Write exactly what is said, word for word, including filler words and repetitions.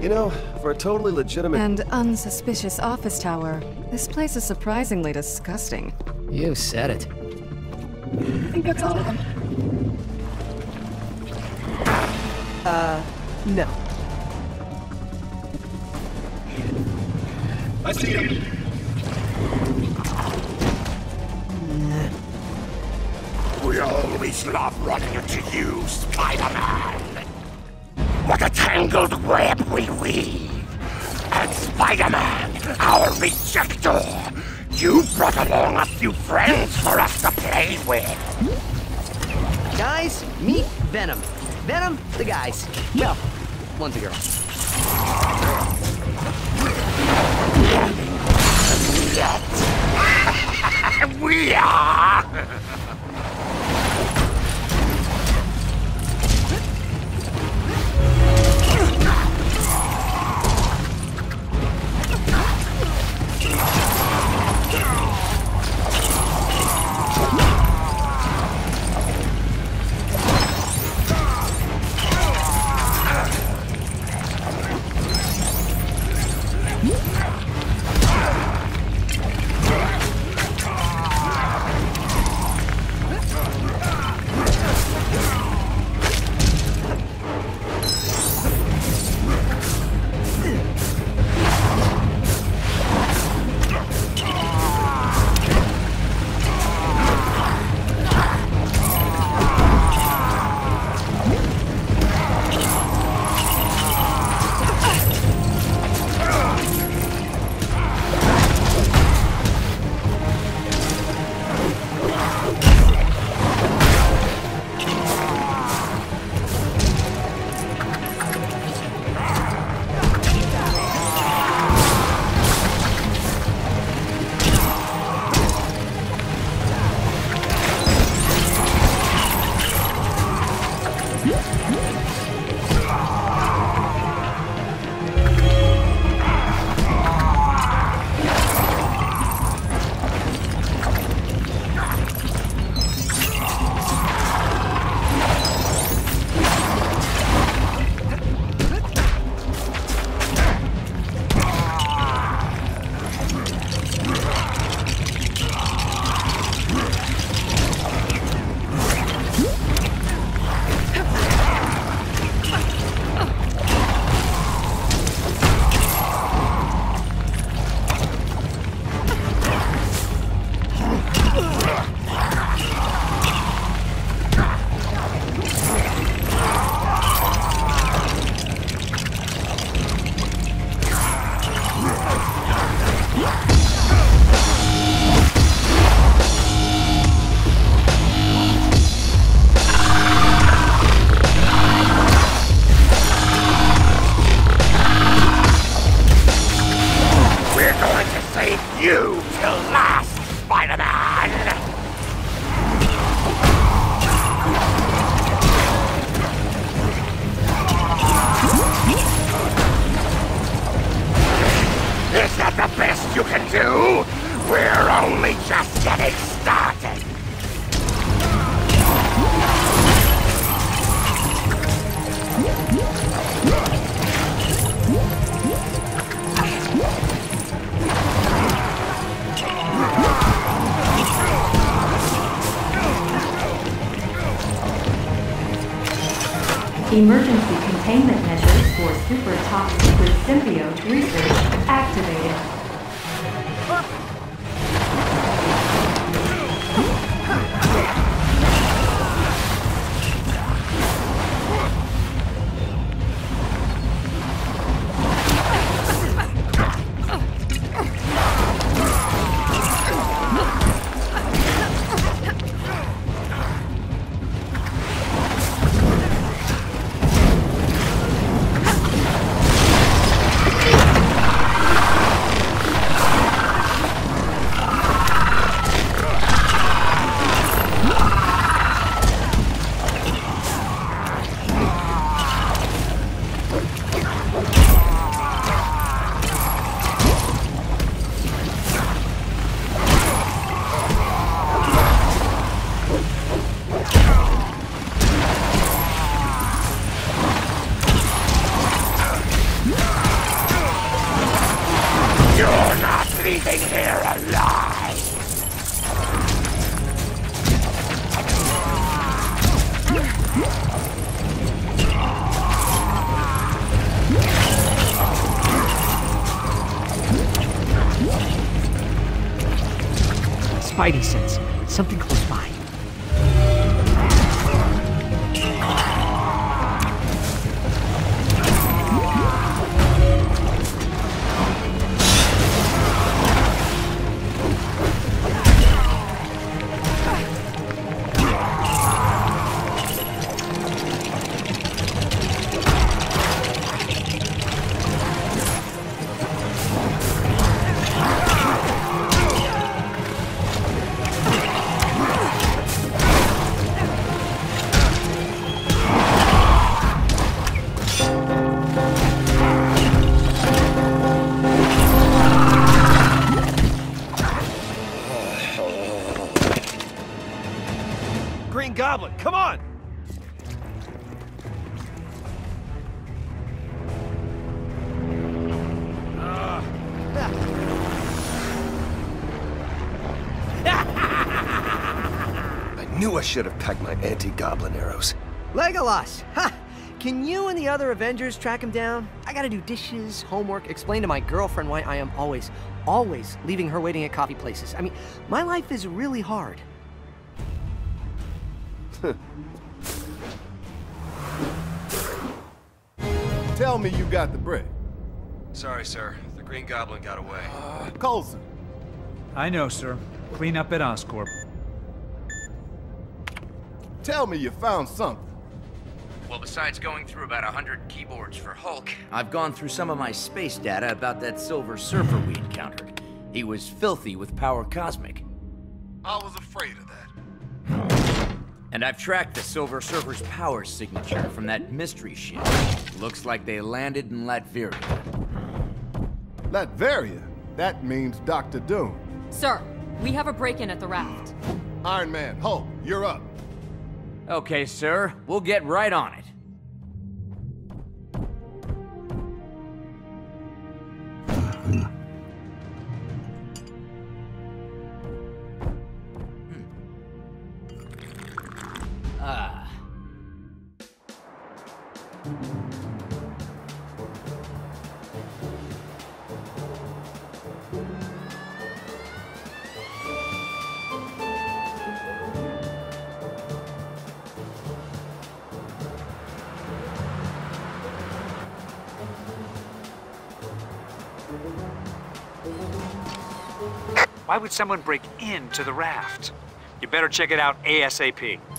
You know, for a totally legitimate... And unsuspicious office tower, this place is surprisingly disgusting. You said it. I think that's all of them. Uh, no. I see him. We always love running into you, Spider-Man. What a tangled web we weave. And Spider-Man, our rejector, you brought along a few friends for us to play with. Guys, meet Venom. Venom, the guys. Well, one's a girl. Yet. We are. You till last, Spider-Man! Is that the best you can do? We're only just getting started. Emergency containment measures for super top secret symbiote research activated. spidey sense. Something close by. Green Goblin, come on! I knew I should have packed my anti-goblin arrows. Legolas! Ha! Can you and the other Avengers track him down? I gotta do dishes, homework, explain to my girlfriend why I am always, always leaving her waiting at coffee places. I mean, my life is really hard. Tell me you got the brick. Sorry, sir. The Green Goblin got away. Uh, Coulson. I know, sir. Clean up at Oscorp. Tell me you found something. Well, besides going through about a hundred keyboards for Hulk, I've gone through some of my space data about that Silver Surfer we encountered. He was filthy with power cosmic. I was afraid of that. And I've tracked the Silver Surfer's power signature from that mystery ship. Looks like they landed in Latveria. Latveria? That means Doctor Doom. Sir, we have a break-in at the raft. Iron Man, Hulk, you're up. Okay, sir. We'll get right on it. Ah. Why would someone break into the raft? You better check it out ASAP.